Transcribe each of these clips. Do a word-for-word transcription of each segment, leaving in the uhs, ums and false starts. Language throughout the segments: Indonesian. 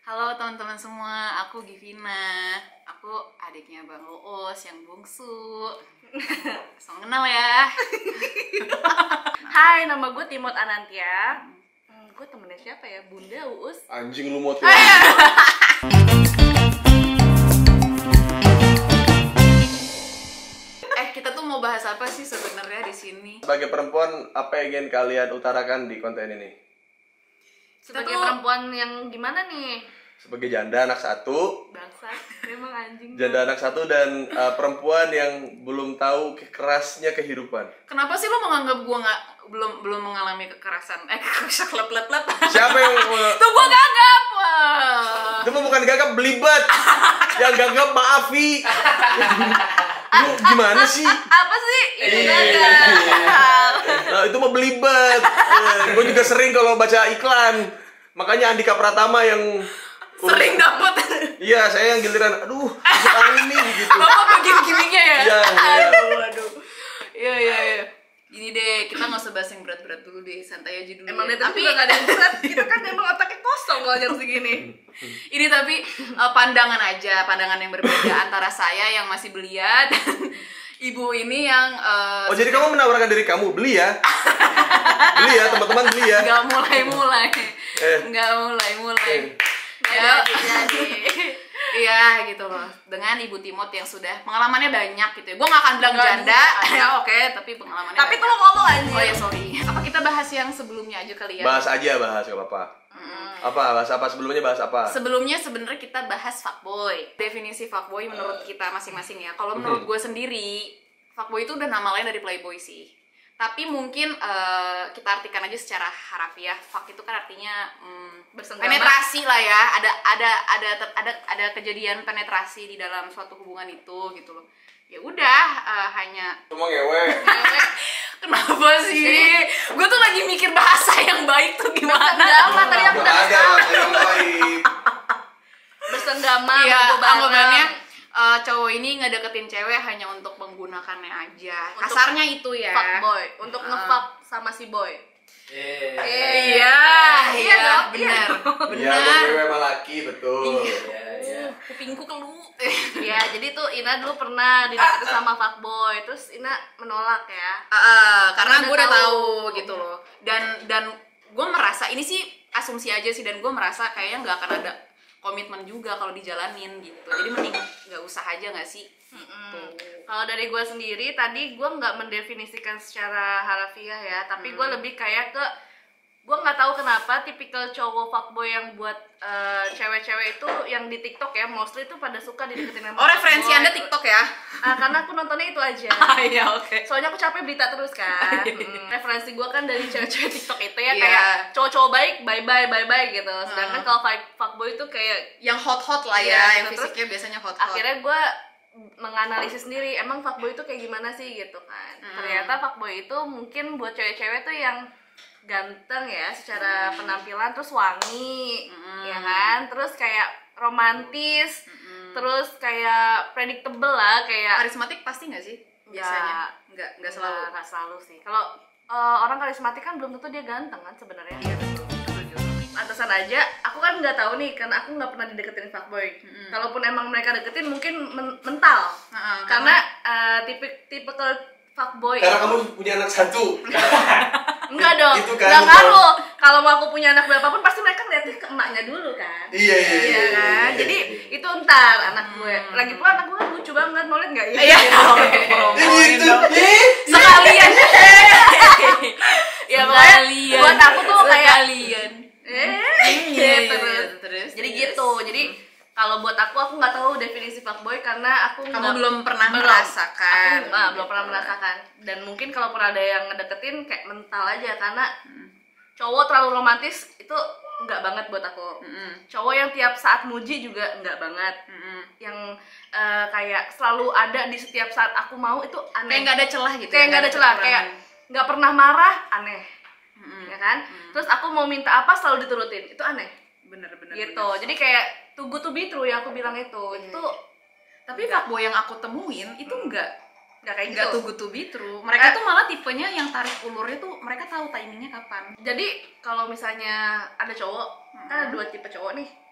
Halo teman-teman semua, aku Givina. Aku adiknya Bang Uus yang bungsu. Langsung kenal ya. Hai, nama gue Timot Anantia. Hmm, gue temennya siapa ya? Bunda, Uus. Anjing lu Mot ya. Eh, kita tuh mau bahas apa sih sebenarnya di sini? Sebagai perempuan, apa yang ingin kalian utarakan di konten ini? Sebagai tuh- perempuan yang gimana nih? Sebagai janda anak satu, Bangsa, memang anjing. janda anak satu dan uh, perempuan yang belum tahu kerasnya kehidupan. Kenapa sih lo menganggap gue nggak belum belum mengalami kekerasan? Eh, kekerasan lep lep lep. Siapa yang Tuh gue gagap. Wah. itu mah bukan gagap, belibet. Yang gagap maafi. Lu gimana sih? Apa sih? Itu Iya. gagal. Nah, itu mah belibet. Gue juga sering kalau baca iklan. Makanya Andika Pratama yang Sering dapet. Iya, saya yang giliran, aduh, masuk angin nih gitu. Bapak bagian gimmicknya ya? Iya, iya. Aduh, aduh. Iya, iya, iya. Gini deh, kita nggak usah bahas yang berat-berat dulu deh, santai aja dulu. Emang ya. dia tapi juga gak ada yang berat. Kita kan emang otaknya kosong kalau jam segini. Ini tapi uh, pandangan aja, pandangan yang berbeda antara saya yang masih belia dan ibu ini yang uh, Oh, jadi kamu menawarkan diri kamu, beli ya? Beli ya, teman-teman, beli ya? nggak mulai-mulai, Eh. nggak mulai-mulai. Eh. Ya, Jadi. iya gitu loh. Dengan Ibu Timot yang sudah pengalamannya banyak gitu ya. Gue nggak akan bilang Nggak janda, juga. ya oke, tapi pengalamannya. Tapi tuh banyak. lo ngomong anjing. Oh ya sorry. Apa kita bahas yang sebelumnya aja kali ya? Bahas aja, bahas, gak apa-apa. Apa, bahas apa? Sebelumnya bahas apa? Sebelumnya sebenarnya kita bahas fuckboy. Definisi fuckboy menurut kita masing-masing ya. Kalau menurut gue sendiri, fuckboy itu udah nama lain dari playboy sih. Tapi mungkin uh, kita artikan aja secara harafiah. Fuck itu kan artinya hmm, Bersenggama. penetrasi lah ya. Ada ada ada ada ada kejadian penetrasi di dalam suatu hubungan itu gitu loh. Ya udah uh, hanya Cuma ngewe. kenapa sih? Gue tuh lagi mikir bahasa yang baik tuh gimana. Bersenggama, tadi aku udah Gak ada tahu. bahasa yang baik. Bersenggama, Iya, bobo bareng. anggapannya uh, cowok ini ngedeketin cewek hanya untuk menggunakannya aja. Untuk Kasarnya itu ya. Fuckboy, untuk Ah. nge-fuck sama si boy. Eh. Eh, Iya, iya iya, dong, benar. Iya, Benar. ngewe sama laki, betul. Uh, kupingku kelu. Ya, jadi tuh Ina dulu pernah dideketin sama fuckboy, terus Ina menolak ya. Uh, uh, karena Karena gue udah tahu. tahu gitu loh. Dan dan gue merasa ini sih asumsi aja sih, dan gue merasa kayaknya nggak akan ada komitmen juga kalau dijalanin gitu. Jadi mending nggak usah aja nggak sih? Tuh. Kalau dari gue sendiri, tadi gue nggak mendefinisikan secara harafiah ya, tapi gue lebih kayak ke gue nggak tahu kenapa tipikal cowok fuckboy yang buat eh, cewek-cewek itu yang di TikTok ya, mostly tuh pada suka dideketin sama Oh, referensi fuckboy. Anda TikTok ya? Ah, karena aku nontonnya itu aja. Iya, oke. Soalnya aku capek berita terus kan. Mm, referensi gue kan dari cewek-cewek TikTok itu ya, Iya. kayak cowok-cowok baik, bye-bye, bye-bye gitu. Sedangkan Hmm. kalau fuck- fuckboy itu kayak Yang hot-hot lah ya, Iya, yang terus fisiknya biasanya hot-hot. akhirnya gue menganalisis sendiri, emang fuckboy itu kayak gimana sih gitu kan. Hmm. Ternyata fuckboy itu mungkin buat cewek-cewek tuh yang ganteng ya secara penampilan, terus wangi, Hmm. ya kan, terus kayak romantis, terus kayak predictable lah, kayak Karismatik pasti nggak sih? Biasanya nggak nggak selalu. Nggak, nggak selalu sih. Kalau uh, orang karismatik kan belum tentu dia ganteng kan sebenarnya. Iya betul. Setuju. Pantesan aja, aku kan nggak tahu nih, karena aku nggak pernah dideketin fuckboy. Mm-mm. Kalaupun emang mereka deketin, mungkin men- mental. Heeh, Karena uh, tipe tipe fuckboy. Karena kamu punya anak satu. Enggak dong, Itu kan nggak betul. ngaruh. Kalau mau aku punya anak berapapun, pasti mereka ngeliatnya ke emaknya dulu kan. Iya, iya, Iya iya. kan, iya, jadi iya. itu ntar anak gue. Lagi pula anak gue kan lucu banget, mau liat nggak? Iya. Ini itu. Ih. Sekalian. Ya pokoknya Sekalian. buat aku tuh kayak Sekalian. eh Iya, iya, terus. terus. Jadi terus. gitu. Jadi kalau buat aku, aku nggak tahu definisi fuckboy karena aku Kamu nggak- belum pernah belum. merasakan. Aku ah, belum pernah merasakan. Dan mungkin kalau pernah ada yang ngedeketin kayak mental aja, karena cowok terlalu romantis itu nggak banget buat aku. Mm-mm. Cowok yang tiap saat muji juga nggak banget. Mm-mm. Yang eh, kayak selalu ada di setiap saat aku mau, itu aneh. Kayak nggak ada celah gitu. Kayak ya, nggak ada celah, kayak nggak pernah marah, aneh. Mm-mm. Ya kan? Terus aku mau minta apa selalu diturutin, itu aneh. Bener-bener. Gitu. Jadi kayak too good to be true yang aku bilang itu. Itu Tapi fuckboy yang aku temuin itu nggak nggak kayak nggak gitu. too good to be true. Mereka Eh. tuh malah tipenya yang tarik ulurnya tuh mereka tahu timingnya kapan. Jadi kalau misalnya ada cowok, kan ada dua tipe cowok nih.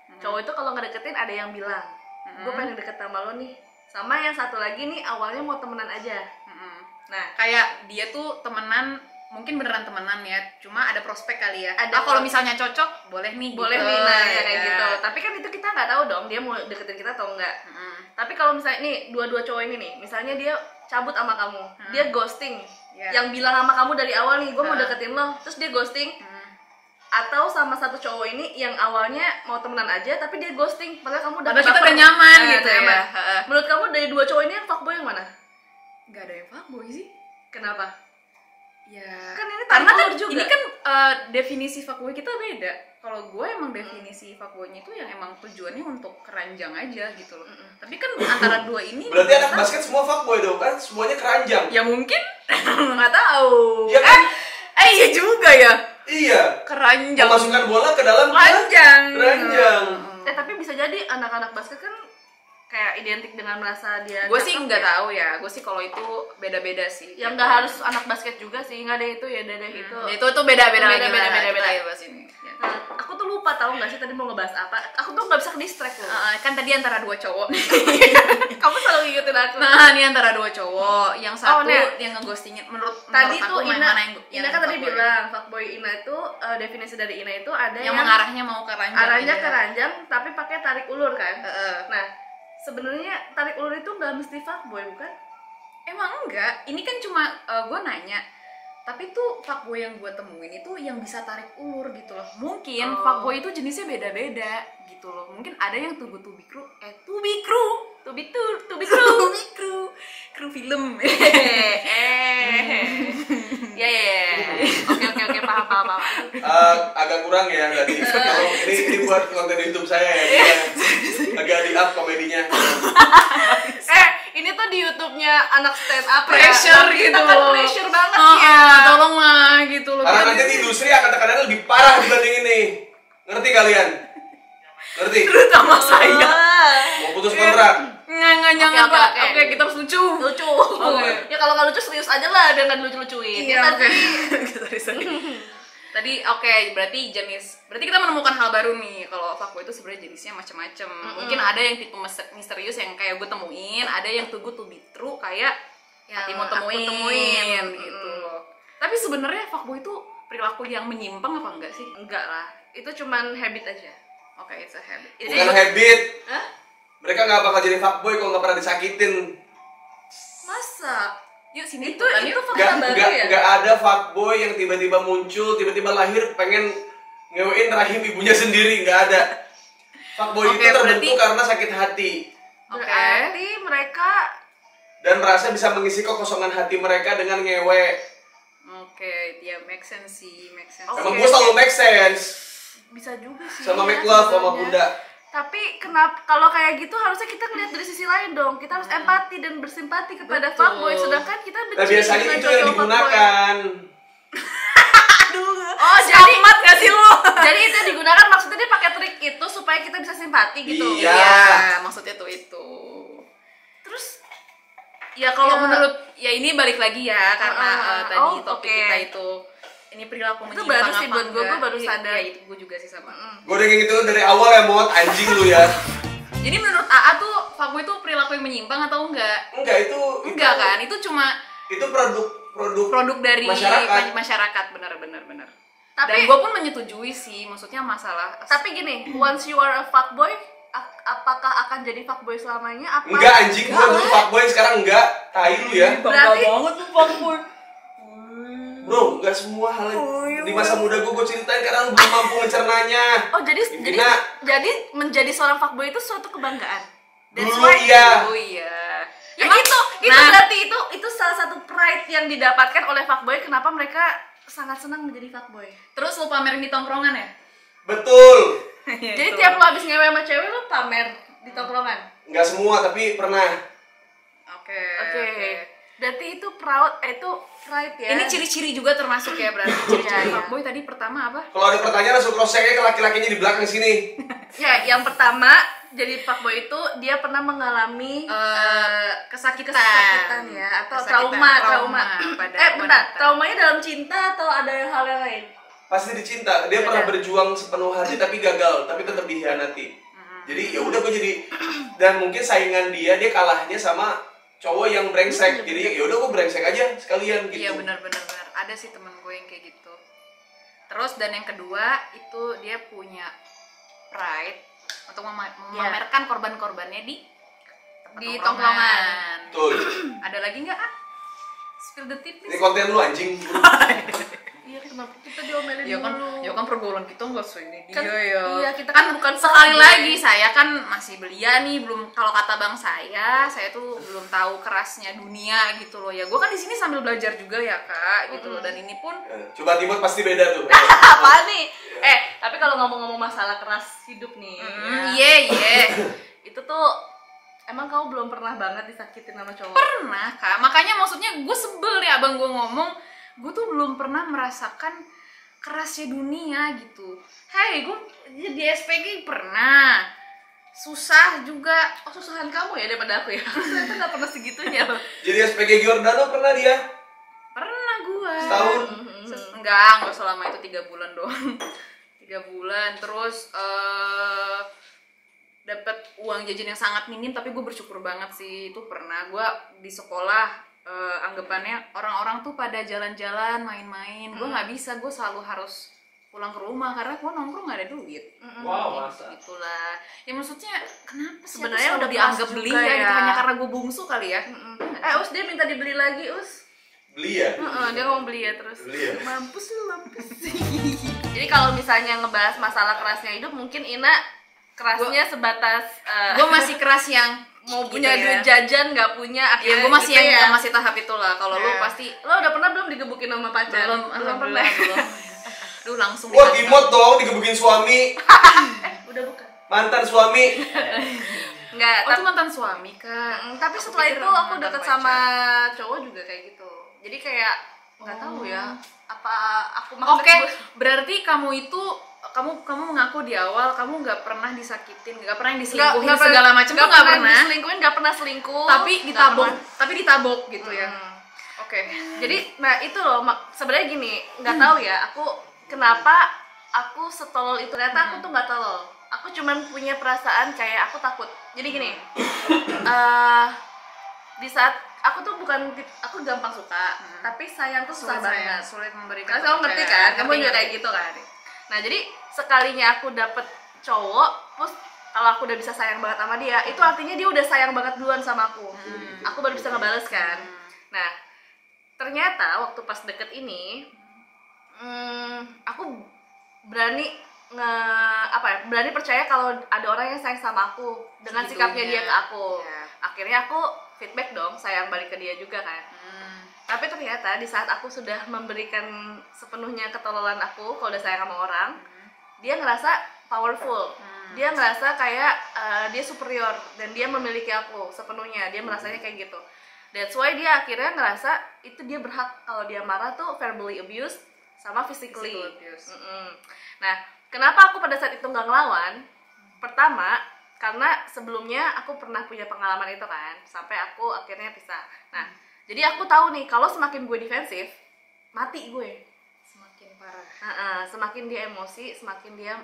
Cowok itu kalau ngedeketin ada yang bilang, gue pengen deket sama lo nih. Sama yang satu lagi nih awalnya mau temenan aja. Mm-mm. Nah, Kayak dia tuh temenan, mungkin beneran temenan ya, cuma ada prospek kali ya. Ada Ah, kalau pro- misalnya cocok, boleh nih. boleh gitu. nih nah ya, kayak Ya. gitu. Tapi kan itu kita nggak tahu dong dia mau deketin kita atau enggak. Mm-mm. Tapi kalau misalnya nih dua-dua cowok ini nih, misalnya dia cabut sama kamu, dia ghosting. Ya. Yang bilang sama kamu dari awal nih, gue mau Hmm. deketin lo, terus dia ghosting. Mm. Atau sama satu cowok ini yang awalnya mau temenan aja tapi dia ghosting padahal kamu udah Padahal kita baper. udah nyaman Eh, gitu nyaman. ya. Heeh. Menurut kamu dari dua cowok ini yang fuckboy yang mana? Gak ada yang fuckboy sih. Kenapa? Ya. Kan ini Karena tarik kan ulur juga. ini kan eh, definisi fuckboy kita beda. Kalau gue emang definisi fuckboynya itu yang emang tujuannya untuk keranjang aja gitu loh. Tapi kan antara dua ini Berarti anak basket semua fuckboy dong kan? Semuanya keranjang. ya mungkin nggak tahu. Iya kan? Eh iya juga ya. Iya. Keranjang. Memasukkan bola ke dalam keranjang. keranjang. Eh tapi bisa jadi anak-anak basket kan kayak identik dengan merasa dia Gue sih cakep nggak ya. tahu ya. Gue sih kalau itu beda-beda sih. Yang nggak harus anak basket juga sih, nggak ada itu ya dada itu. Ya, itu tuh beda-beda lagi Beda-beda, lah. beda-beda. Kita ya bahas ini. Ya. Nah, aku tuh lupa tahu nggak sih tadi mau ngebahas apa? Aku tuh nggak bisa ke distract loh. Eh, kan tadi antara dua cowok. Kamu selalu ingetin aku. Nah, ini antara dua cowok. Yang satu Oh, Nek. yang ngeghostingin menurut Tadi menurut tuh aku yang Ina, mana yang Ina kan tadi fuckboy. bilang fuckboy Ina itu eh, definisi dari Ina itu ada yang yang, mengarahnya mau ke ranjang. arahnya aja. ke ranjang tapi pakai tarik ulur kan. Heeh. Nah, sebenarnya tarik ulur itu nggak mesti fuckboy bukan? Emang enggak, ini kan cuma gue nanya. Tapi tuh fuckboy yang gue temuin itu yang bisa tarik ulur gitu loh. Mungkin Oh. fuckboy itu jenisnya beda-beda gitu loh. Mungkin ada yang tuh to be crew, eh to be crew, To be tur, to be to true. be crew, kru film. eh, ya ya ya. Oke oke oke paham paham paham. Eh, agak kurang ya tadi. Kalau ini ini buat konten YouTube saya ya. Dia agak di up komedinya. Eh, ini tuh di YouTube-nya anak stand up Pressure ya. gitu Kita kan loh. pressure banget Oh, ya. oh, tolonglah gitu loh. Karena nanti di industri akan tekanannya lebih parah dibanding ini. Ngerti kalian? Ngerti? Terutama saya. Mau putus kontrak? Nggak, nggak, jangan oke, Pak. oke. Oke, kita harus lucu. Lucu. Oke. Ya kalau nggak lucu serius aja lah dengan lucu-lucuin. Iya, Ya, oke. tadi Sorry, sorry. Tadi oke, berarti jenis berarti kita menemukan hal baru nih. Kalau fuckboy itu sebenarnya jenisnya macam-macam. Mungkin ada yang tipe mis- misterius yang kayak gue temuin, ada yang too good to be true kayak Yang hati mau aku temuin, temuin. gitu Mm-mm. loh. Tapi sebenarnya fuckboy itu perilaku yang menyimpang apa enggak sih? enggak lah. Itu cuman habit aja. Oke, it's a habit. Bukan habit. Hah? Mereka nggak bakal jadi fuckboy kalau nggak pernah disakitin. Masa? Yuk sini Itu ikutan itu yuk. fakta Nggak baru nggak ya? nggak ada fuckboy yang tiba-tiba muncul, tiba-tiba lahir pengen ngewein rahim ibunya sendiri, nggak ada. Fuckboy Oke, itu terbentuk berarti- karena sakit hati Oke. Berarti mereka dan merasa bisa mengisi kekosongan hati mereka dengan ngewe. Oke, ya make sense sih, make sense. Oke. Emang gue selalu make sense bisa juga sih. sama ya, make love sama sebenarnya. Bunda. Tapi kenapa kalau kayak gitu harusnya kita ngeliat dari sisi lain dong. Kita harus empati dan bersimpati kepada Betul. fuckboy sedangkan kita benci Nah biasanya dengan itu cowok yang fuckboy. digunakan. Oh, jadi Amat gak sih lo? jadi itu yang digunakan maksudnya dia pakai trik itu supaya kita bisa simpati gitu. Iya. Iya, maksudnya tuh itu. Terus Ya kalau Ya. menurut ya ini balik lagi ya karena Ah, eh, tadi oh, topik oke. kita itu ini perilaku Itu menyimpang baru sih apa buat gue, enggak. gue baru Iya, sadar. Iya, itu gue juga sih sama. Gue udah kayak gitu dari awal ya Mot, anjing lu ya. Jadi menurut A A tuh fuckboy itu perilaku yang menyimpang atau enggak? Enggak itu Enggak itu, kan? Itu cuma Itu produk produk produk dari masyarakat. ma- masyarakat benar benar benar. Dan Tapi- gue pun menyetujui sih, maksudnya masalah tapi gini, once you are a fuckboy, a- apakah akan jadi fuckboy selamanya? Apa? Enggak anjing, gue dulu fuckboy sekarang enggak. Tai lu ya. Berarti- banget tuh fuckboy. Bro, enggak semua hal di masa muda gue gue ceritain karena lu belum mampu mencernanya. Oh jadi jadi Gimana? jadi menjadi seorang fuckboy itu suatu kebanggaan. That's Dulu why- iya. Oh iya. Ya Emang- itu itu nah, berarti itu itu salah satu pride yang didapatkan oleh fuckboy. Kenapa mereka sangat senang menjadi fuckboy? terus lu pamerin di tongkrongan ya? Betul. Jadi tiap lo habis ngewe sama cewek lo pamer di tongkrongan. Enggak semua tapi pernah. Oke. Oke. Berarti itu proud eh itu pride ya. Ini ciri-ciri juga termasuk ya berarti. Ciri-ciri Iya, iya. fuckboy tadi pertama apa? Kalau ada pertanyaan langsung cross check ke laki-lakinya di belakang sini. Ya, yang pertama jadi fuckboy itu dia pernah mengalami Eh, kesakitan. kesakitan ya atau Kesakitan, trauma, trauma. trauma pada eh bentar, wanita. traumanya dalam cinta atau ada hal yang lain? pasti dicinta. Dia Iya, pernah iya. berjuang sepenuh hati tapi gagal, tapi tetap dikhianati. Jadi ya udah gue jadi, dan mungkin saingan dia dia kalahnya sama cowok yang brengsek. Jadi ya udah gue brengsek aja sekalian gitu. Iya benar-benar benar. Ada sih temen gue yang kayak gitu. Terus dan yang kedua itu dia punya pride untuk mema- memamerkan korban-korbannya di tempat Di tongkrongan. Betul. Ada lagi nggak? Ah? Spill the tip Ini please. konten lu anjing. Iya, kenapa kita diomelin Ya kan, dulu? ya kan pergaulan kita nggak sesuai ini dia Kan- ya. iya, kita kan bukan sekali sahabat. lagi saya kan masih belia nih, belum, kalau kata bang saya, saya tuh belum tahu kerasnya dunia gitu loh ya. Gue kan di sini sambil belajar juga ya kak, gitu loh. Dan ini pun Coba Timot pasti beda tuh. Apa nih? Eh, tapi kalau ngomong-ngomong masalah keras hidup nih, mm, ya, iya iya itu tuh emang kamu belum pernah banget disakitin sama cowok? pernah kak. Makanya maksudnya gue sebel ya abang gue ngomong, gue tuh belum pernah merasakan kerasnya dunia gitu. Hei, gue di S P G pernah, susah juga. Oh, susahan kamu ya daripada aku ya? Ternyata nggak pernah segitunya. Jadi S P G Giordano pernah dia? Pernah gue. Setahun? Ses- enggak, enggak selama itu tiga bulan doang. Tiga bulan, terus eh dapat uang jajan yang sangat minim, tapi gue bersyukur banget sih. Itu pernah gue di sekolah, eh, anggapannya orang-orang tuh pada jalan-jalan, main-main. Gue nggak bisa, gue selalu harus pulang ke rumah karena gue nongkrong nggak ada duit. Wow, masa. Gitulah. Ya maksudnya kenapa sih Sebenarnya aku selalu udah dianggap pas beli juga ya, gitu, ya. hanya karena gue bungsu kali ya. Mm-mm. Eh, Us dia minta dibeli lagi, Us. Beli ya? Heeh, dia ngomong beli ya terus. Beli ya? Mampus lu, mampus. Jadi kalau misalnya ngebahas masalah kerasnya hidup, mungkin Ina kerasnya sebatas eh, Gue masih keras yang mau gitu punya ya. duit jajan nggak punya Ya akhirnya gue masih gitu yang ya. masih tahap itulah. Kalau lu Ya. pasti Lo udah pernah belum digebukin sama pacar? belum, belum alhamdulillah pernah. belum. Duh langsung Wah, dihantam. Timot dong digebukin suami, Eh, udah bukan. mantan suami. Enggak, Oh itu mantan suami kak. Mm, tapi Aku setelah pikir itu aku mantan deket pacar. sama cowok juga kayak gitu. Jadi kayak nggak tahu ya apa aku Oke, maksudnya berarti kamu itu kamu kamu mengaku di awal kamu nggak pernah disakitin, nggak pernah nggak diselingkuhin nggak segala pernah- macam, tuh nggak pernah. diselingkuhin, nggak pernah selingkuh, Tapi nggak ditabok, pernah. tapi ditabok gitu ya. Mm. Oke. Jadi nah itu loh mak- sebenarnya gini, nggak tahu ya aku kenapa aku setolol itu. Ternyata aku tuh nggak tolol, aku cuman punya perasaan kayak aku takut. Jadi gini, eh di saat aku tuh bukan tip- aku gampang suka, tapi sayang tuh susah Sulit saya, banget. sulit memberikan. Karena kamu ngerti kan, kepercayaan. kamu Ngerti, juga kayak ngerti. gitu kan. Nah jadi sekalinya aku dapet cowok, terus kalau aku udah bisa sayang banget sama dia, itu artinya dia udah sayang banget duluan sama aku. Aku baru bisa ngebales kan. Nah ternyata waktu pas deket ini, hmm, aku berani nge apa ya, berani percaya kalau ada orang yang sayang sama aku dengan sikapnya dia Segitunya. ke aku. Iya. Akhirnya aku feedback dong, sayang balik ke dia juga kan. Hmm. Tapi ternyata di saat aku sudah memberikan sepenuhnya ketololan aku kalau udah sayang sama orang, dia ngerasa powerful. Dia ngerasa kayak uh, dia superior dan dia memiliki aku sepenuhnya. Dia merasanya kayak gitu. That's why dia akhirnya ngerasa itu dia berhak kalau dia marah tuh verbally abuse sama physically. Physical abuse. Mm-mm. Nah, kenapa aku pada saat itu nggak ngelawan? Pertama, karena sebelumnya aku pernah punya pengalaman itu kan, sampai aku akhirnya pisah. Nah, jadi aku tahu nih kalau semakin gue defensif, mati gue. Semakin parah. Uh-uh, semakin dia emosi, semakin dia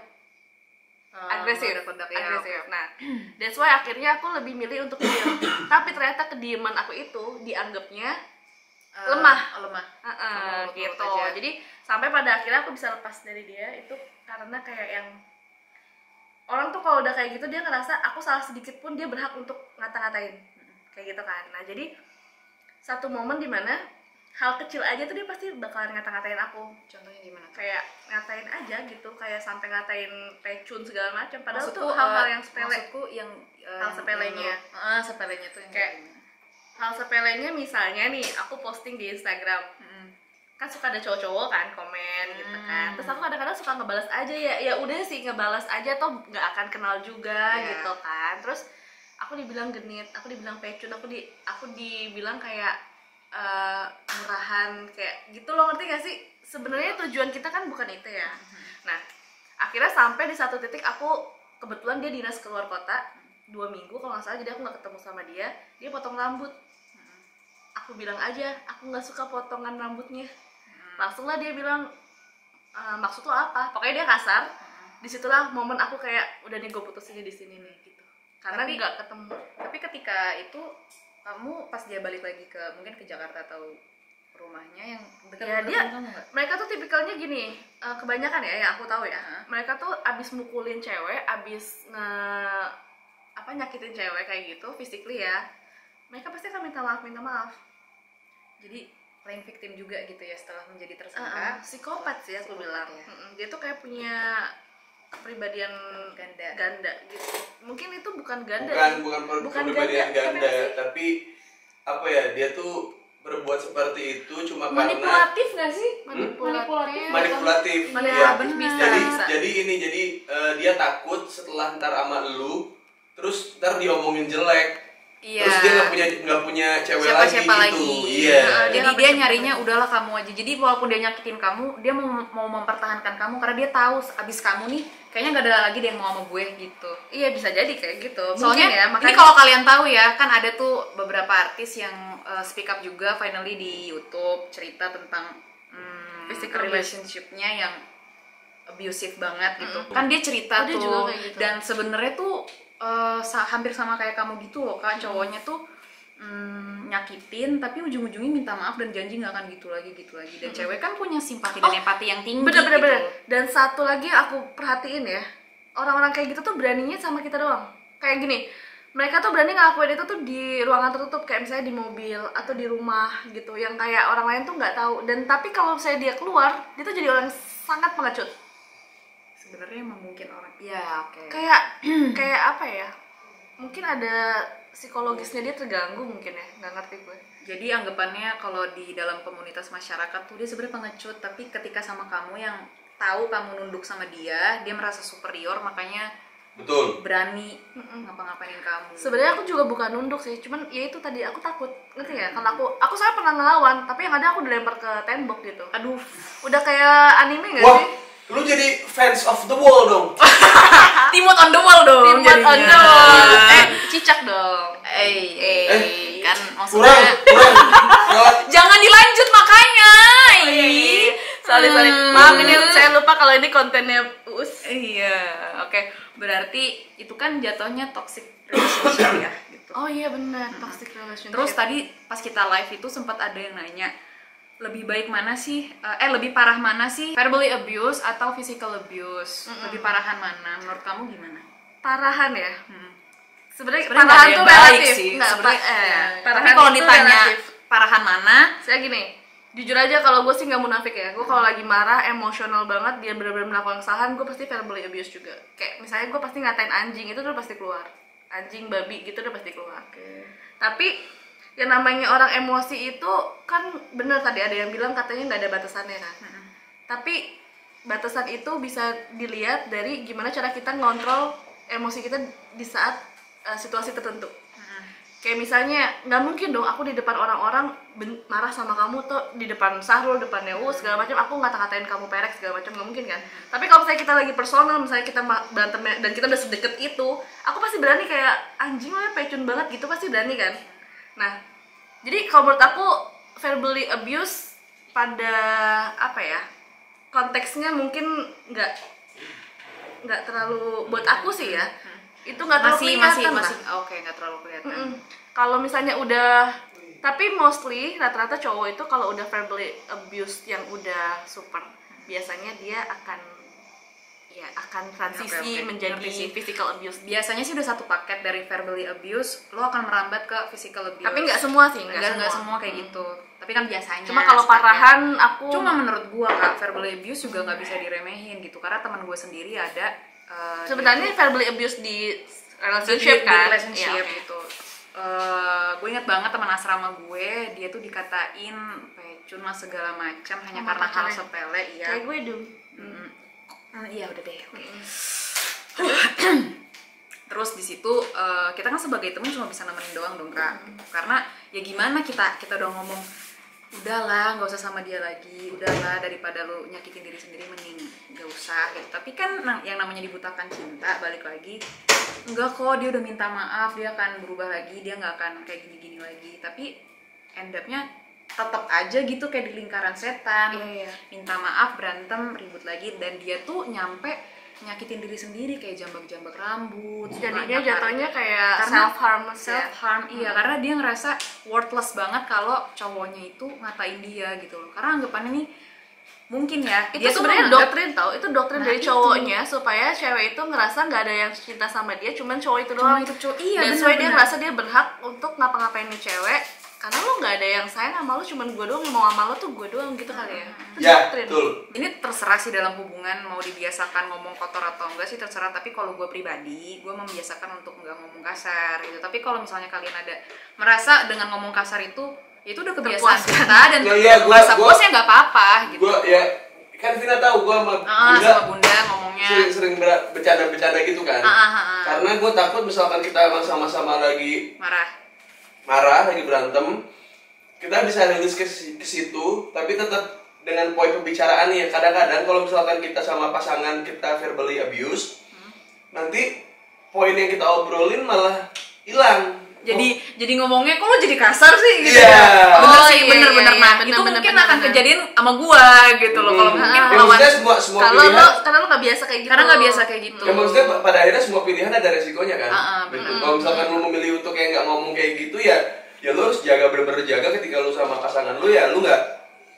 Oh, agresif, meledak-ledak, ya, agresif. Nah, that's why akhirnya aku lebih milih untuk diam. Tapi ternyata kedieman aku itu dianggapnya Eh, lemah. oh, lemah. uh-uh, Kamu nurut-nurut gitu. aja. Jadi sampai pada akhirnya aku bisa lepas dari dia itu karena kayak yang orang tuh kalau udah kayak gitu dia ngerasa aku salah sedikit pun dia berhak untuk ngata-ngatain, kayak gitu kan. Nah jadi satu momen dimana hal kecil aja tuh dia pasti bakalan ngata-ngatain aku. Contohnya gimana? Kayak ngatain aja gitu, kayak sampai ngatain pecun segala macam. Padahal Maksudku, tuh hal-hal eh, yang sepele. Maksudku yang eh, Hal sepelenya. yang- ah, sepelenya tuh yang Kayak- gimana? Hal sepelenya misalnya nih, aku posting di Instagram, Mm-mm. kan suka ada cowok-cowok kan komen gitu kan. Hmm. Terus aku kadang-kadang suka ngebalas aja ya, ya udah sih ngebalas aja toh nggak akan kenal juga Iya. gitu kan. Terus aku dibilang genit, aku dibilang pecun, aku di aku dibilang kayak eh, murahan kayak gitu loh, ngerti gak sih? Sebenarnya tujuan kita kan bukan itu ya. Nah akhirnya sampai di satu titik aku kebetulan dia dinas keluar kota dua minggu kalau nggak salah, jadi aku nggak ketemu sama dia. Dia potong rambut. Aku bilang aja aku nggak suka potongan rambutnya. Langsung lah dia bilang uh, maksud lo apa, pokoknya dia kasar. Disitulah momen aku kayak udah nih gue putusinnya di sini nih gitu, karena Tapi- nggak ketemu. Tapi ketika itu kamu pas dia balik lagi ke mungkin ke Jakarta atau rumahnya yang dekat Ya, dengan dia- kamu nggak? Mereka tuh tipikalnya gini, uh, kebanyakan ya yang aku tahu ya, Hah? mereka tuh abis mukulin cewek, abis nge apa nyakitin cewek kayak gitu physically ya, mereka pasti akan minta maaf minta maaf. Jadi playing victim juga gitu ya setelah menjadi Uh, tersangka. psikopat sih aku Psikopat bilang. ya. Mm-mm, dia tuh kayak punya kepribadian Ganda. ganda gitu. Mungkin itu bukan ganda. bukan sih. bukan per- Bukan kepribadian ganda, ganda, tapi- tapi apa ya, dia tuh berbuat seperti itu cuma karena Manipulatif nggak sih? Manipulatif. manipulatif. Manipulatif Ya. benar. bisa. Jadi bisa. jadi ini jadi eh, dia takut setelah ntar sama lu, terus ntar diomongin jelek. Iya. Terus dia nggak punya nggak punya cewek Siapa-siapa lagi gitu. lagi. Iya. Nah, Dia jadi nggak dia punya nyarinya udahlah kamu aja. Jadi walaupun dia nyakitin kamu, dia mau mau mempertahankan kamu karena dia tahu abis kamu nih kayaknya nggak ada lagi deh yang mau sama gue gitu. Iya bisa jadi kayak gitu. Soalnya Mungkin ya, ini makanya kalau kalian tahu ya, kan ada tuh beberapa artis yang uh, speak up juga finally di YouTube cerita tentang hmm, Physical relationship-nya yang abusive banget gitu. Mm. Kan dia cerita Oh, dia tuh juga kayak gitu. dan sebenarnya tuh uh, sa- hampir sama kayak kamu gitu loh Kak, cowoknya tuh hmm, nyakitin tapi ujung-ujungnya minta maaf dan janji nggak akan gitu lagi gitu lagi. Dan cewek kan punya simpati dan Oh, empati yang tinggi bener bener gitu. bener. Dan satu lagi yang aku perhatiin ya, orang-orang kayak gitu tuh beraninya sama kita doang. Kayak gini, mereka tuh berani ngelakuin itu tuh di ruangan tertutup, kayak misalnya di mobil atau di rumah gitu, yang kayak orang lain tuh nggak tahu. Dan tapi kalau misalnya dia keluar, dia tuh jadi orang yang sangat pengecut. Sebenarnya emang mungkin orang ya oke. Kayak kayak apa ya? Mungkin ada psikologisnya dia terganggu mungkin ya, nggak ngerti gue. Jadi anggapannya kalau di dalam komunitas masyarakat tuh dia sebenarnya pengecut, tapi ketika sama kamu yang tahu kamu nunduk sama dia, dia merasa superior makanya Betul. berani Mm-mm. ngapa-ngapainin kamu. Sebenarnya aku juga bukan nunduk sih, cuman ya itu tadi aku takut, ngerti ya? Karena aku aku saya pernah ngelawan, tapi yang ada aku dilempar ke tembok gitu. Aduh, Udah kayak anime nggak Wah, sih? lu jadi fans of the wall dong. Timot on the wall dong. Timot on jadinya. the wall. Eh, cicak dong. Eh, eh, Eh, kan Kurang, maksudnya kurang. Lewat. jangan dilanjut makanya. Oh, iya, iya. Sorry, sorry. Hmm. Maaf ini saya lupa kalau ini kontennya Uus. Iya, oke. Berarti itu kan jatuhnya toxic relationship ya gitu. Oh iya benar, toxic relationship. Terus tadi pas kita live itu sempat ada yang nanya, lebih baik mana sih, eh eh, lebih parah mana sih, verbally abuse atau physical abuse? Mm-mm. Lebih parahan mana? Menurut kamu gimana? parahan ya. Hmm. Sebenarnya Sebenarnya nggak parahan ada yang tuh baik relatif. sih. Nggak, Sebenarnya, pa- eh, ya. parahan Tapi kalau itu ditanya relatif. parahan mana? Saya gini, jujur aja kalau gue sih nggak munafik ya, gue kalau lagi marah emosional banget dia benar-benar melakukan kesalahan, gue pasti verbally abuse juga. Kayak misalnya gue pasti ngatain anjing, itu udah pasti keluar, anjing babi gitu udah pasti keluar. Tapi yang namanya orang emosi itu kan bener tadi ada yang bilang katanya nggak ada batasannya kan. Tapi batasan itu bisa dilihat dari gimana cara kita ngontrol emosi kita di saat uh, situasi tertentu. Kayak misalnya, nggak mungkin dong aku di depan orang-orang ben- marah sama kamu tuh di depan Sahrul, depan Neus, segala macam, aku ngata-ngatain kamu perek segala macam, nggak mungkin kan. Tapi kalau misalnya kita lagi personal, misalnya kita ma- berantem dan kita udah sedekat itu, aku pasti berani kayak anjing lah pecun banget gitu, pasti berani kan. Nah, jadi kalau menurut aku verbally abuse pada apa ya, konteksnya mungkin nggak nggak terlalu buat aku sih ya, itu nggak terlalu Masih kelihatan masih lah. masih oke, nggak terlalu kelihatan. Mm-mm. Kalau misalnya udah, tapi mostly rata-rata cowok itu kalau udah verbally abuse yang udah super, biasanya dia akan ya akan transisi Oke, oke. menjadi Ngerti sih. physical abuse. Biasanya sih udah satu paket dari verbally abuse, lo akan merambat ke physical abuse. Tapi nggak semua sih, nggak nggak nggak semua. semua kayak gitu. Tapi kan biasanya. Cuma kalau sifatnya. parahan aku Cuma menurut gua kak, verbally abuse juga nggak bisa diremehin gitu. Karena teman gua sendiri ada. uh, sebenarnya verbally abuse di di, relationship di kan, relationship Iya, oke. gitu. Uh, gue inget banget teman asrama gue, dia tuh dikatain pecun lah segala macam hanya Sama karena hal pacarnya. sepele, iya. Kayak gue dong. Mm. Hmm, iya udah deh. Oke. Terus di situ uh, kita kan sebagai teman cuma bisa nemenin doang dong kak. Karena ya gimana kita kita udah ngomong udahlah nggak usah sama dia lagi, udahlah daripada lu nyakitin diri sendiri mending nggak usah gitu. Tapi kan nah, yang namanya dibutakan cinta balik lagi enggak kok, dia udah minta maaf, dia akan berubah lagi, dia nggak akan kayak gini-gini lagi. Tapi end up-nya tetap aja gitu kayak di lingkaran setan. Iya, iya. Minta maaf, berantem, ribut lagi, dan dia tuh nyampe nyakitin diri sendiri kayak jambak-jambak rambut. Jadinya jatuhnya kayak Karena self harm self harm iya, karena dia ngerasa worthless banget kalau cowoknya itu ngatain dia gitu loh. Karena anggapannya nih mungkin ya itu dia tuh sebenarnya menganggap- doktrin tau, itu doktrin Nah, dari itu. cowoknya supaya cewek itu ngerasa nggak ada yang cinta sama dia, cuman cowok itu cuma doang. itu cowok iya Dan bener, soalnya dia bener. ngerasa dia berhak untuk ngapa-ngapain nih cewek, karena lo nggak ada yang sayang sama lo, cuman gue doang yang mau sama lo tuh gue doang gitu kali ya. Itu Ya, doktrin. betul. Ini terserah sih dalam hubungan mau dibiasakan ngomong kotor atau enggak sih terserah, tapi kalau gue pribadi gue membiasakan untuk nggak ngomong kasar gitu. Tapi kalau misalnya kalian ada merasa dengan ngomong kasar itu itu udah kebiasaan Terpuaskan. kita dan Ya, iya, gua- merasa gua- puas ya nggak apa-apa gitu. Gue ya kan Vina tahu gue sama Ah, Bunda sama bunda ngomongnya sering-sering ber- bercanda-bercanda gitu kan. Ah, ah, ah, ah. Karena gue takut misalkan kita emang sama-sama lagi marah. marah, lagi berantem, kita bisa rilis ke, ke situ, tapi tetap dengan poin pembicaraan ya. Kadang-kadang kalau misalkan kita sama pasangan kita verbally abuse, Hmm. nanti poin yang kita obrolin malah hilang. Jadi jadi ngomongnya kok lo jadi kasar sih gitu Iya. ya. Bener Oh, sih, iya, bener-bener. iya, Nah, iya. itu Bener, mungkin bener, akan bener. kejadian sama gua gitu loh. Kalau Hmm. mungkin Ya, lawan maksudnya semua semua Kalau pilihan. lo, karena lo nggak biasa kayak gitu. karena nggak biasa kayak gitu. Ya maksudnya pa- pada akhirnya semua pilihan ada resikonya kan. Ah, ah, Gitu. benar. Kalau misalkan lu memilih untuk kayak nggak ngomong kayak gitu ya, ya lu harus jaga bener-bener jaga ketika lu sama pasangan lu ya lu nggak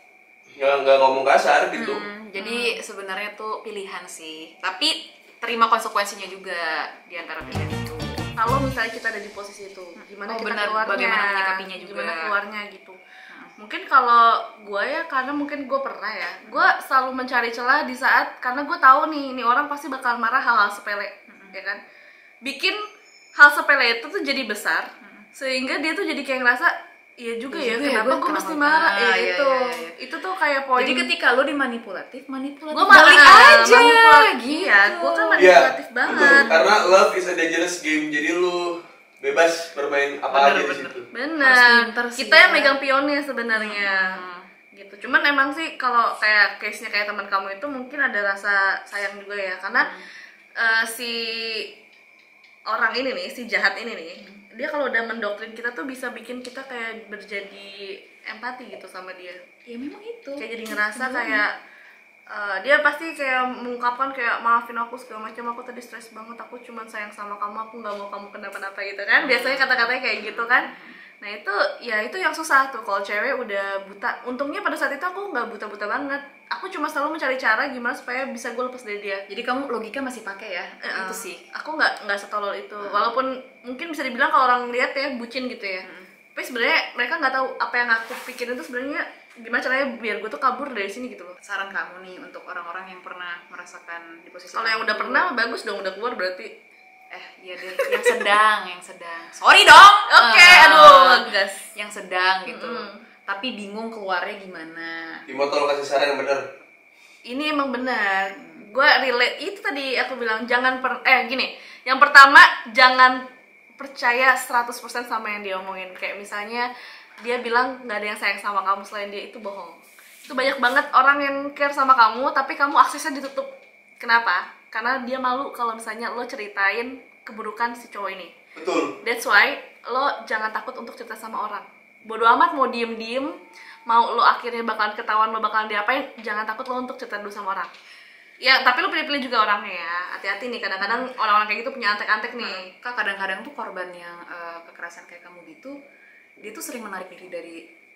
nggak nggak ngomong kasar gitu. Hmm, jadi sebenarnya tuh pilihan sih. Tapi terima konsekuensinya juga di antara pilihan itu. Kalau misalnya kita ada di posisi itu, gimana Oh, kita benar. keluarnya, Bagaimana menyikapinya juga. gimana keluarnya gitu. Mungkin kalau gue ya, karena mungkin gue pernah ya, gue selalu mencari celah di saat, karena gue tahu nih, ini orang pasti bakal marah hal-hal sepele, ya kan? Bikin hal sepele itu tuh jadi besar, sehingga dia tuh jadi kayak ngerasa, iya juga Iya ya, juga ya, kenapa gua gue kenapa- mesti marah? Ah, ya iya, itu, iya, iya. itu tuh kayak poin. Jadi ketika lo dimanipulatif, manipulatif gue balik aja manipulatif, gitu. iya, gue kan Iya, manipulatif betul. banget. Karena love is a dangerous game, jadi lu bebas bermain apa Bener, aja di bener. situ. Harus Benar. pinter sih, Kita yang ya. megang pionnya sebenarnya. Hmm. Gitu. Cuman emang sih kalau kayak case-nya kayak teman kamu itu mungkin ada rasa sayang juga ya, karena eh, si orang ini nih, si jahat ini nih, dia kalau udah mendoktrin kita tuh bisa bikin kita kayak berjadi empati gitu sama dia. Ya memang itu. Kayak jadi ngerasa kayak eh, dia pasti kayak mengungkapkan kayak maafin aku segala macam, aku tadi stres banget, aku cuman sayang sama kamu, aku nggak mau kamu kenapa-napa gitu kan. Biasanya kata-katanya kayak gitu kan. Nah itu ya itu yang susah tuh kalau cewek udah buta. Untungnya pada saat itu aku nggak buta-buta banget. Aku cuma selalu mencari cara gimana supaya bisa gue lepas dari dia. Jadi kamu logika masih pakai ya? Eh, Itu eh, sih. Aku nggak nggak setolol itu. Walaupun mungkin bisa dibilang kalau orang lihat ya bucin gitu ya. Tapi sebenarnya mereka nggak tahu apa yang aku pikirin itu sebenarnya gimana caranya biar gue tuh kabur dari sini gitu loh. Saran kamu nih untuk orang-orang yang pernah merasakan di posisi Kalau yang kamu udah dulu. pernah bagus dong, udah keluar berarti. Eh iya deh, yang sedang, yang sedang. Sorry dong. Oke, Eh, aduh, gas. Yang sedang gitu. Mm-mm. Tapi bingung keluarnya gimana. Timo tolong kasih saran yang bener. Ini emang benar. Gue relate itu tadi aku bilang jangan per eh gini. Yang pertama jangan percaya seratus persen sama yang dia omongin. Kayak misalnya dia bilang nggak ada yang sayang sama kamu selain dia, itu bohong. Itu banyak banget orang yang care sama kamu tapi kamu aksesnya ditutup. Kenapa? Karena dia malu kalau misalnya lo ceritain keburukan si cowok ini. Betul. That's why lo jangan takut untuk cerita sama orang. Bodo amat mau diem-diem, mau lo akhirnya bakalan ketahuan, lo bakalan diapain, jangan takut lo untuk cerita dulu sama orang. Ya, tapi lo pilih-pilih juga orangnya ya. Hati-hati nih, kadang-kadang orang-orang kayak gitu punya antek-antek nih. Kak, kadang-kadang tuh korban yang eh, kekerasan kayak kamu gitu, dia tuh sering menarik diri dari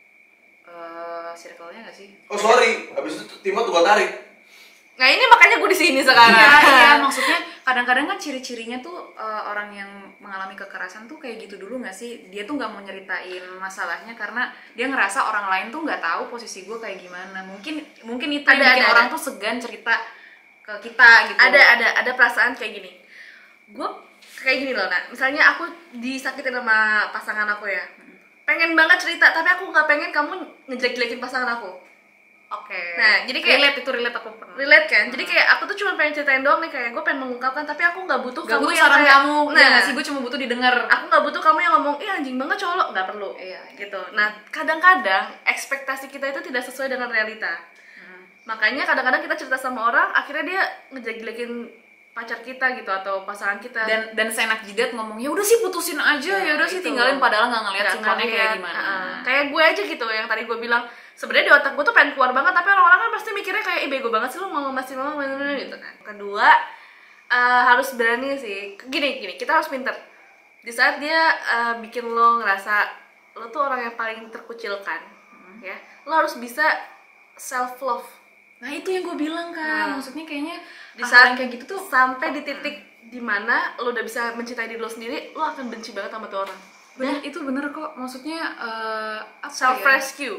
eh, circle-nya nggak sih? Oh sorry, habis itu Timo tuh gua tarik. Nah ini makanya gue di sini sekarang. Iya, iya, maksudnya kadang-kadang kan ciri-cirinya tuh uh, orang yang mengalami kekerasan tuh kayak gitu dulu nggak sih? Dia tuh nggak mau nyeritain masalahnya karena dia ngerasa orang lain tuh nggak tahu posisi gue kayak gimana. Mungkin mungkin itu yang Ada, bikin ada, orang ada. tuh segan cerita ke kita gitu. Ada ada ada perasaan kayak gini. Gue kayak gini loh, nak. Misalnya aku disakitin sama pasangan aku ya. Pengen banget cerita, tapi aku nggak pengen kamu ngejelek-jelekin pasangan aku. Oke. Nah, jadi kayak relate itu relate aku pernah. relate kan, jadi kayak aku tuh cuma pengen ceritain doang nih, kayak gue pengen mengungkapkan tapi aku nggak butuh Gak kamu butuh yang saran kayak, kamu, nah ya nggak sih, gue cuma butuh didengar. aku nggak butuh kamu yang ngomong ih anjing banget cowok lo, nggak perlu. Iya, Gitu. Nah kadang-kadang ekspektasi kita itu tidak sesuai dengan realita. Hmm. Makanya kadang-kadang kita cerita sama orang, akhirnya dia ngejelek-jelekin pacar kita gitu atau pasangan kita. Dan dan seenak jidat ngomong ya udah sih putusin aja, ya udah sih itu. tinggalin, padahal nggak ngeliat Nggak sikonnya kayak ngeliat, gimana. uh, kayak gue aja gitu yang tadi gue bilang sebenarnya di otak gue tuh pengen keluar banget, tapi orang-orang kan pasti mikirnya kayak ih bego banget sih lu mau masih mau gitu kan. Kedua uh, harus berani sih, gini gini kita harus pinter di saat dia uh, bikin lo ngerasa lo tuh orang yang paling terkucilkan, hmm. ya lo harus bisa self love. Nah itu yang gue bilang kan, Hmm. maksudnya kayaknya Di saat kayak gitu tuh sampai di titik dimana lo udah bisa mencintai diri lo sendiri, lo akan benci banget sama tuh orang. bener, itu bener kok, maksudnya uh, apa Self ya? rescue.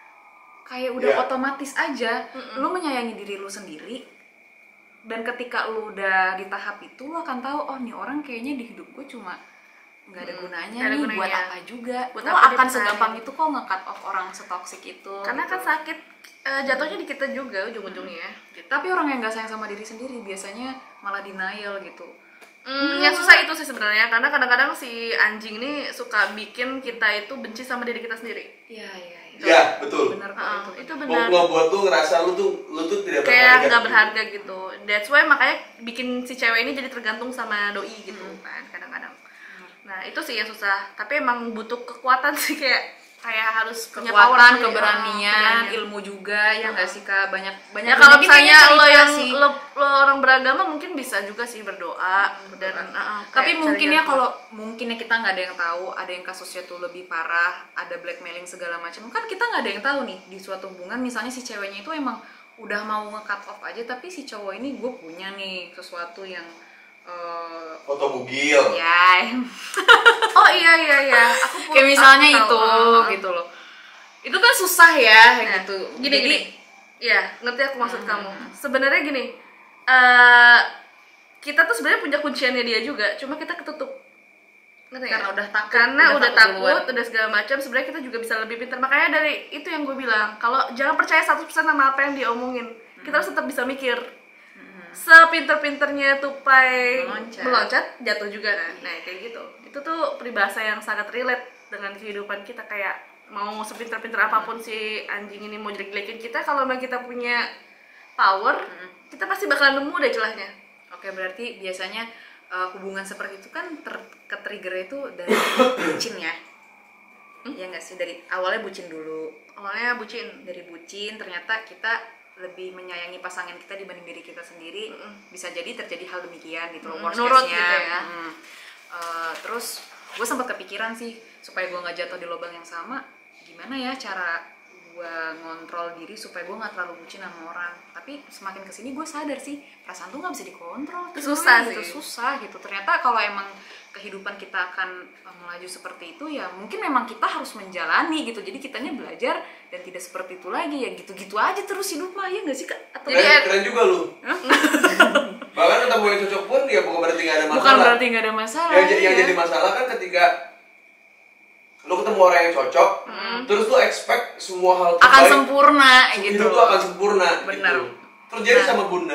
Kayak udah Yeah. otomatis aja, Mm-mm. lu menyayangi diri lu sendiri, dan ketika lu udah di tahap itu lu akan tahu oh nih orang kayaknya di hidup gue cuma nggak ada Mm, gunanya nggak ada nih, gunanya. buat apa juga, Buat lu apa akan dia segampang bertahan? itu kok nge-cut off orang setoksik itu Karena gitu. kan sakit eh, jatuhnya di kita juga ujung-ujungnya. Gitu. Tapi orang yang nggak sayang sama diri sendiri biasanya malah denial gitu. Hmm, yang susah itu sih sebenarnya karena kadang-kadang si anjing ini suka bikin kita itu benci sama diri kita sendiri. Iya iya iya. Ya, betul. Bener kok Uh, itu. itu Mau benar. ngebuat tuh ngerasa lu tuh lu tuh tidak Kayak nggak berharga gitu. That's why makanya bikin si cewek ini jadi tergantung sama doi gitu kan kadang-kadang. Nah itu sih yang susah. Tapi emang butuh kekuatan sih kayak kayak harus punya power Kekuatan, sih. keberanian, Oh, ilmu juga ya nggak sih Kak, banyak banyak Ya kalau banyak misalnya cerita lo yang sih. lo, lo orang beragama mungkin bisa juga sih berdoa dan uh, uh, Tapi kayak mungkin cari ya jalan. kalau mungkin ya kita nggak ada yang tahu, ada yang kasusnya tuh lebih parah, ada blackmailing segala macam. Kan kita nggak ada yang tahu nih di suatu hubungan, misalnya si ceweknya itu emang udah mau nge-cut off aja, tapi si cowok ini gue punya nih sesuatu yang eh, foto bugil. ya Oh iya iya iya. Aku pu- kayak misalnya aku itu tahu. Uh, uh. gitu loh. Itu kan susah ya Nah, gitu. Gini Jadi, gini. Ya, ngerti aku maksud Hmm. kamu. Sebenarnya gini. eh kita tuh sebenarnya punya kunciannya dia juga, cuma kita ketutup. Ngerti nggak? Karena udah takut, Karena udah udah, takut takut, duluan. udah segala macam. Sebenarnya kita juga bisa lebih pintar. Makanya dari itu yang gue bilang, kalau jangan percaya seratus persen sama apa yang dia omongin. Kita harus tetap bisa mikir. Sepinter-pinternya tupai Meloncat. meloncat, jatuh juga kan. Nah, kayak gitu. Itu tuh peribahasa yang sangat relate dengan kehidupan kita. Kayak mau sepinter-pinter apapun si anjing ini mau jelek-jelekin kita, kalau memang kita punya power, kita pasti bakalan nemu deh celahnya. oke berarti biasanya eh, hubungan seperti itu kan ter ke-trigger itu dari bucin ya. Ya nggak sih, dari awalnya bucin dulu. Awalnya bucin. Dari bucin ternyata kita lebih menyayangi pasangan kita dibanding diri kita sendiri. Mm-mm. Bisa jadi terjadi hal demikian gitu loh, Mm, worst nurut case-nya. gitu ya. Mm. Eh, terus gue sempat kepikiran sih supaya gue nggak jatuh di lubang yang sama, gimana ya cara gue ngontrol diri supaya gue nggak terlalu bucin sama orang. Tapi semakin kesini gue sadar sih perasaan tuh nggak bisa dikontrol. Susah gitu, sih. susah gitu. Ternyata kalau emang kehidupan kita akan eh, melaju seperti itu ya mungkin memang kita harus menjalani gitu. Jadi kitanya belajar dan tidak seperti itu lagi, ya gitu-gitu aja terus hidup mah, ya nggak sih Kak? Atau Keren, Jadi- keren juga lu. Bahkan ketemu yang cocok pun ya bukan berarti nggak ada masalah. bukan berarti nggak ada masalah. yang, j- yang ya. jadi masalah kan ketika lu ketemu orang yang cocok, terus lu expect semua hal akan terbaik, sempurna gitu. hidup lu akan sempurna. Benar. Gitu. Terjadi Nah. sama Bunda.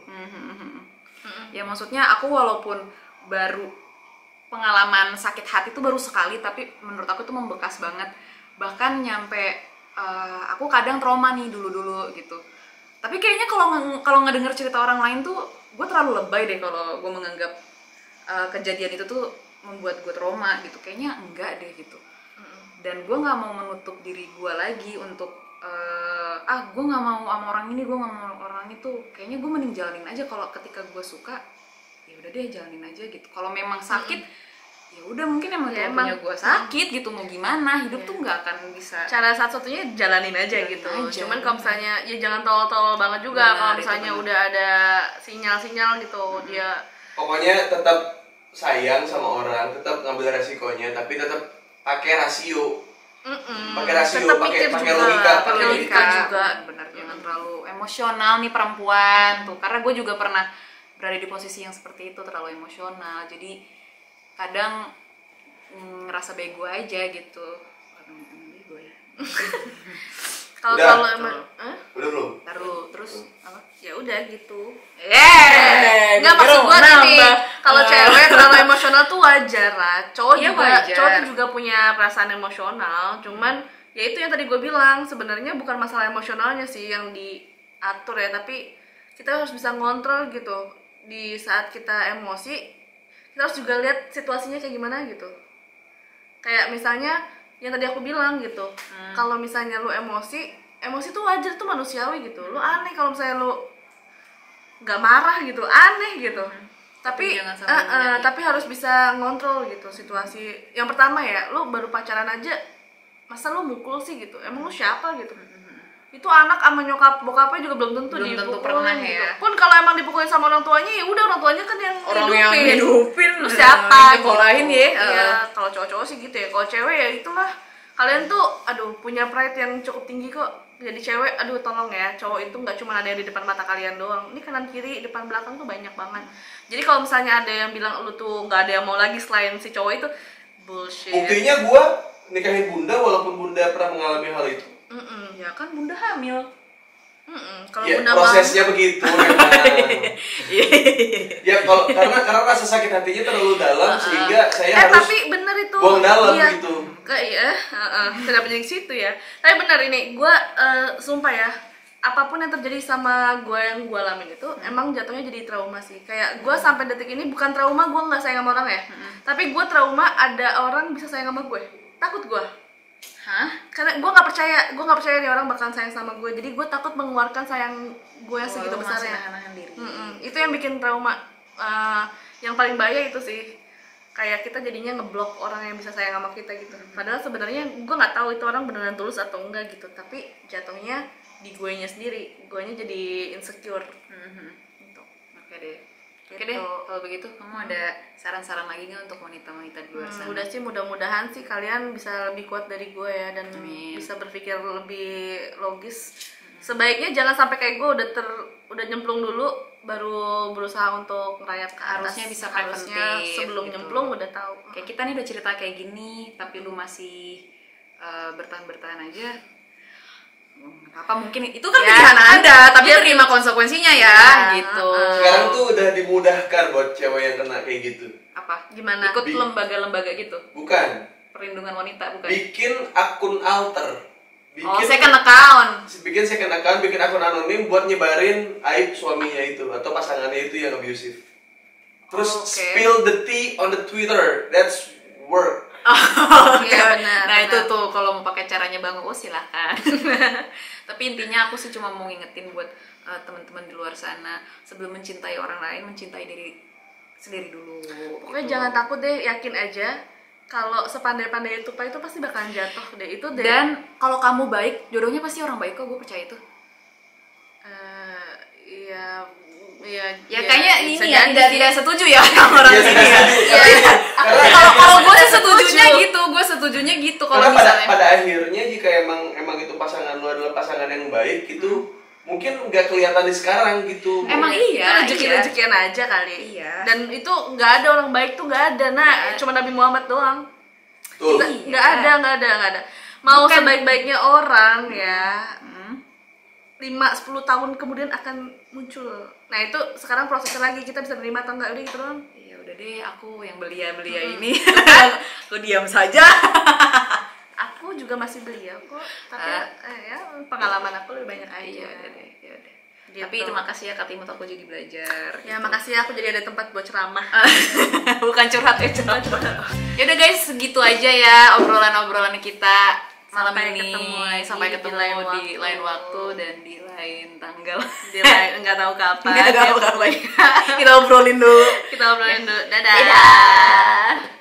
Ya maksudnya aku walaupun baru pengalaman sakit hati itu baru sekali, tapi menurut aku itu membekas banget. Bahkan nyampe eh, aku kadang trauma nih dulu-dulu gitu. Tapi kayaknya kalau nge- kalau ngedenger cerita orang lain tuh gue terlalu lebay deh kalau gue menganggap eh, kejadian itu tuh membuat gue trauma gitu. Kayaknya enggak deh gitu. Dan gue nggak mau menutup diri gue lagi untuk eh, ah gue nggak mau sama orang ini, gue nggak mau sama orang itu. Kayaknya gue mending jalanin aja. Kalau ketika gue suka ya udah deh jalanin aja gitu. Kalau memang sakit ya udah mungkin emang Ya, Tuhan emang. punya gue sakit gitu, mau gimana, hidup tuh nggak akan bisa. Cara satu-satunya jalanin aja Jalanin gitu. aja. Cuman kalau misalnya ya jangan tolol-tolol banget juga. Benar, Kalau itu misalnya benar. udah ada sinyal-sinyal gitu, dia Pokoknya tetap sayang sama orang, tetap ngambil resikonya, tapi tetap pakai rasio. mm-mm, Pakai rasio, tetap pakai- mikir pakai juga, logika, pakai pakai logika logika. juga. Bener, jangan terlalu emosional nih perempuan tuh, karena gue juga pernah berada di posisi yang seperti itu, terlalu emosional. Jadi kadang mm, ngerasa bego aja gitu. Orang bego ya. Kalau Udah. kalau emang, Hah? Udah belum? Ntar dulu, terus apa? ya udah gitu. Eh, Nggak, maksud gue gini, kalau cewek terlalu emosional tuh wajar lah. Cowok Iya, juga, wajar. cowok tuh juga punya perasaan emosional. Cuman ya itu yang tadi gue bilang, sebenarnya bukan masalah emosionalnya sih yang diatur ya, tapi kita harus bisa ngontrol gitu. di saat kita emosi kita harus juga lihat situasinya kayak gimana gitu. Kayak misalnya yang tadi aku bilang gitu, hmm. kalau misalnya lu emosi, emosi tuh wajar, tuh manusiawi gitu. Lu aneh kalau misalnya lu nggak marah gitu, aneh gitu. Hmm. Tapi tapi, uh, uh, tapi harus bisa ngontrol gitu situasi. Yang pertama ya, lu baru pacaran aja, masa lu mukul sih gitu? Emang lu siapa gitu? Hmm. Itu anak sama nyokap bokapnya juga belum tentu belum tentu dipukulin pernah, gitu. Ya. Pun kalau emang dipukulin sama orang tuanya, ya udah orang tuanya kan yang orang hidupin. yang hidupin. Lu siapa? Nyekolahin gitu. ya. Iya, uh. kalau cowok-cowok sih gitu ya. Kalau cewek ya itulah. Kalian tuh, aduh, punya pride yang cukup tinggi kok. Jadi cewek, aduh tolong ya, cowok itu nggak cuma ada yang di depan mata kalian doang. Ini kanan kiri, depan belakang tuh banyak banget. Jadi kalau misalnya ada yang bilang lu tuh nggak ada yang mau lagi selain si cowok itu, bullshit. Buktinya gua nikahin bunda walaupun bunda pernah mengalami hal itu. Mm-mm. Ya kan bunda hamil. Kalau ya, bunda prosesnya bang... begitu ya kalau karena karena rasa sakit hatinya terlalu dalam uh-uh. sehingga saya eh, harus tapi bener itu buang dalam iya. gitu. Kayak ya, uh-uh. kenapa jadi situ ya? Tapi bener ini, gue uh, sumpah ya, apapun yang terjadi sama gue yang gue alamin itu, hmm. emang jatuhnya jadi trauma sih. Kayak gue sampai detik ini bukan trauma gue nggak sayang sama orang ya, hmm. tapi gue trauma ada orang bisa sayang sama gue. Takut gue. Hah? Karena gue nggak percaya, gue nggak percaya nih orang bakalan sayang sama gue. Jadi gue takut mengeluarkan sayang gue yang segitu oh, besarnya. Itu yang bikin trauma. Uh, yang paling bahaya itu sih. Kayak kita jadinya ngeblok orang yang bisa sayang sama kita gitu. Padahal sebenarnya gue nggak tahu itu orang beneran tulus atau enggak gitu. Tapi jatuhnya di guenya sendiri, guenya jadi insecure. Mm-hmm. Gitu. Oke deh. Oke deh, kalau begitu kamu ada saran-saran lagi nggak untuk wanita-wanita di luar sana? Hmm, udah sih, mudah-mudahan sih kalian bisa lebih kuat dari gue ya dan Amin. bisa berpikir lebih logis. Hmm. Sebaiknya jangan sampai kayak gue udah ter udah nyemplung dulu baru berusaha untuk merayap ke atas. Harusnya bisa harusnya sebelum gitu. Nyemplung udah tahu. Kayak kita nih udah cerita kayak gini, tapi lu masih uh, bertahan-bertahan aja. Apa mungkin itu kan ya, pilihan Anda, tapi ya, terima konsekuensinya ya, ya gitu. Sekarang tuh udah dimudahkan buat cewek yang kena kayak gitu. Apa? Gimana? Ikut Bi- lembaga-lembaga gitu? Bukan. Perlindungan wanita bukan? Bikin akun alter. Bikin, oh, second account. Bikin second account, bikin akun anonim buat nyebarin aib suaminya itu atau pasangannya itu yang abusive. Terus oh, okay. spill the tea on the Twitter. That's work. Oh, okay. Ya, benar, nah benar. itu tuh kalau mau pakai caranya Bang Oh silahkan. Tapi intinya aku sih cuma mau ngingetin buat uh, teman-teman di luar sana, sebelum mencintai orang lain, mencintai diri sendiri dulu. Pokoknya gitu. Jangan takut deh, yakin aja. Kalau sepandai-pandai tupai itu pasti bakalan jatuh deh itu deh. Dan kalau kamu baik, jodohnya pasti orang baik kok, gue percaya itu. Uh, iya. Ya, ya, ya kayaknya ini ya tidak tidak setuju ya orang ya, sini ya. Kalau kalau gue sih setujunya gitu, gue setujunya gitu kalau misalnya. Pada, pada akhirnya jika emang emang itu pasangan lu adalah pasangan yang baik gitu, mungkin nggak kelihatan di sekarang gitu. Emang iya. Itu rezeki-rezekian iya. aja kali. Iya. Dan itu nggak ada orang baik tuh nggak ada, nah ya. Cuma Nabi Muhammad doang. Tuh. Nggak iya. ada nggak ada nggak ada. Mau Bukan. sebaik-baiknya orang ya. lima sepuluh tahun kemudian akan muncul. Nah, itu sekarang prosesnya lagi kita bisa menerima atau enggak udah gitu doang. Ya udah deh, aku yang belia-belia hmm. ini. Aku diam saja. Aku juga masih belia kok, tapi uh, eh, ya pengalaman aku lebih banyak aja. Iya, udah deh, ya udah. Gitu. Tapi terima kasih ya Kak Timut, aku jadi belajar. Ya, gitu. makasih ya aku jadi ada tempat buat ceramah. Bukan curhat ya, curhat. Ya udah guys, segitu aja ya obrolan-obrolan kita malam sampai ini ketemu lagi, sampai ketemu di lain, di waktu. lain waktu dan di lain tanggal di lain nggak tahu kapan nggak tahu kapan kita obrolin dulu kita obrolin dulu dadah, dadah.